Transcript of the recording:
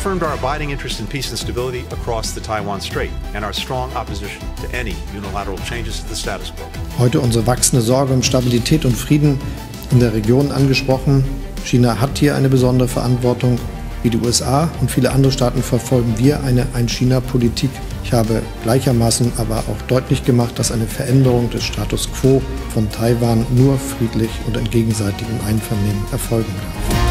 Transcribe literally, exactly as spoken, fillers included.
reaffirmed our abiding interest in peace and stability across the Taiwan Strait and our strong opposition to any unilateral changes to the status quo. Heute unsere wachsende Sorge um Stabilität und Frieden in der Region angesprochen. China hat hier eine besondere Verantwortung. Wie die U S A und viele andere Staaten verfolgen wir eine Ein-China-Politik. Ich habe gleichermaßen aber auch deutlich gemacht, dass eine Veränderung des Status quo von Taiwan nur friedlich und in gegenseitigem Einvernehmen erfolgen darf.